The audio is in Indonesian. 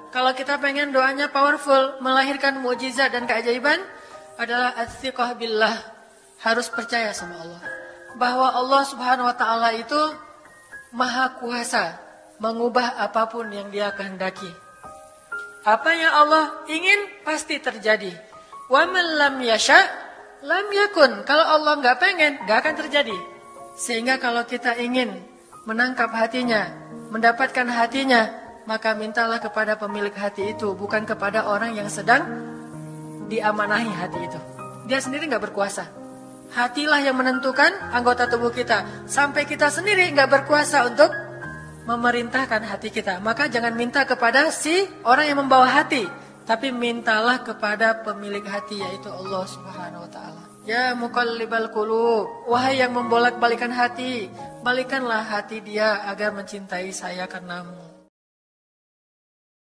Kalau kita pengen doanya powerful, melahirkan mukjizat dan keajaiban, adalah at-thiqah billah. Harus percaya sama Allah. Bahwa Allah subhanahu wa ta'ala itu maha kuasa mengubah apapun yang dia kehendaki. Apa yang Allah ingin pasti terjadi. Wa man lam yasha lam yakun. Kalau Allah nggak pengen, nggak akan terjadi. Sehingga kalau kita ingin menangkap hatinya, mendapatkan hatinya, maka mintalah kepada pemilik hati itu, bukan kepada orang yang sedang diamanahi hati itu. Dia sendiri nggak berkuasa. Hatilah yang menentukan anggota tubuh kita. Sampai kita sendiri nggak berkuasa untuk memerintahkan hati kita. Maka jangan minta kepada si orang yang membawa hati, tapi mintalah kepada pemilik hati, yaitu Allah subhanahu wa ta'ala. Ya muqallibal qulub, wahai yang membolak-balikan hati, balikanlah hati dia agar mencintai saya karenamu.